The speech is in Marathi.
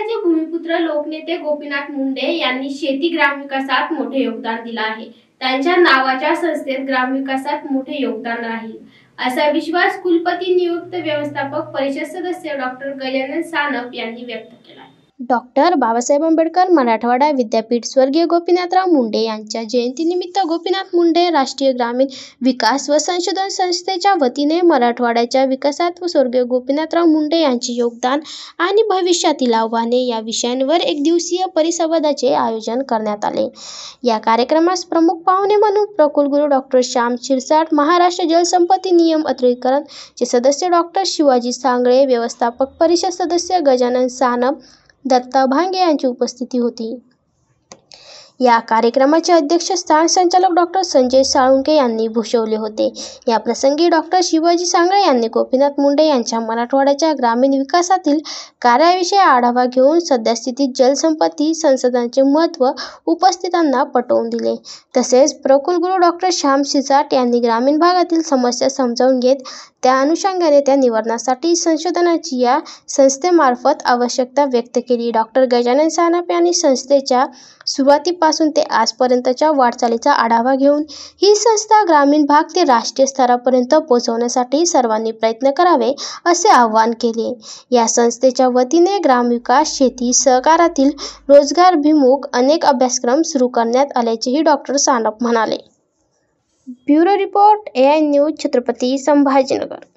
महाराष्ट्राचे भूमिपुत्र लोकनेते गोपीनाथ मुंडे यांनी शेती ग्रामविकासात मोठे योगदान दिले आहे। त्यांच्या नावाच्या संस्थेत ग्रामविकासात मोठे योगदान राहील असा विश्वास कुलपती नियुक्त व्यवस्थापक परिषद सदस्य डॉक्टर गजानन सानप यांनी व्यक्त केला। डॉक्टर बाबासाहेब आंबेडकर मराठवाडा विद्यापीठ स्वर्गीय गोपीनाथराव मुंडे यांच्या जयंतीनिमित्त गोपीनाथ मुंडे राष्ट्रीय ग्रामीण विकास व संशोधन संस्थेच्या वतीने मराठवाड्याच्या विकासात व स्वर्गीय गोपीनाथराव मुंडे यांचे योगदान आणि भविष्यातील आव्हाने या विषयांवर एक दिवसीय परिसंवादाचे आयोजन करण्यात आले। या कार्यक्रमास प्रमुख पाहुणे म्हणून प्रकुलगुरू डॉक्टर श्याम शिरसाट, महाराष्ट्र जलसंपत्ती नियम अधिकरण चे सदस्य डॉक्टर शिवाजी सांगळे, व्यवस्थापक परिषद सदस्य गजानन सानप, दत्ता भांगे यांची उपस्थिती होती। या कार्यक्रमाचे अध्यक्षस्थान संचालक डॉक्टर संजय साळुंके यांनी भूषवले होते। या प्रसंगी डॉक्टर शिवाजी सांगळे यांनी गोपीनाथ मुंडे यांच्या मराठवाड्याच्या ग्रामीण विकासातील कार्याविषयी आढावा घेऊन सद्यस्थितीत जलसंपत्ती संसाधनांचे महत्त्व उपस्थितांना पटवून दिले। तसेच प्रकुलगुरू डॉक्टर श्याम शिरसाट यांनी ग्रामीण भागातील समस्या समजावून घेत त्या अनुषंगाने त्या निवारणासाठी संशोधनाची या संस्थेमार्फत आवश्यकता व्यक्त केली। डॉक्टर गजानन सानप यांनी संस्थेच्या सुरुवातीपासून ते आजपर्यंतच्या वाटचालीचा आढावा घेऊन ही संस्था ग्रामीण भाग ते राष्ट्रीय स्तरापर्यंत पोहोचवण्यासाठी सर्वांनी प्रयत्न करावे असे आवाहन केले। या संस्थेच्या वतीने ग्रामविकास, शेती, सहकारातील रोजगाराभिमुख अनेक अभ्यासक्रम सुरू करण्यात आल्याचेही डॉक्टर सानप म्हणाले। Bureau report, AI news, Chhatrapati Sambhajinagar.